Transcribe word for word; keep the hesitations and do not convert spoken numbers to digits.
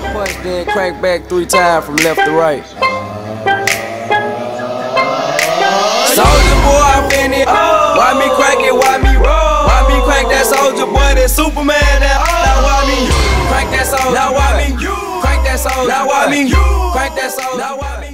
Punch, then crank back three times from left to right. Soulja boy, I finna oh. Why me crank it, why me roll? Why me crank that Soulja boy, that Superman, that oh. Now why me crank that Soulja? Now why me crank that Soulja? Now why me crank that Soulja? Now why me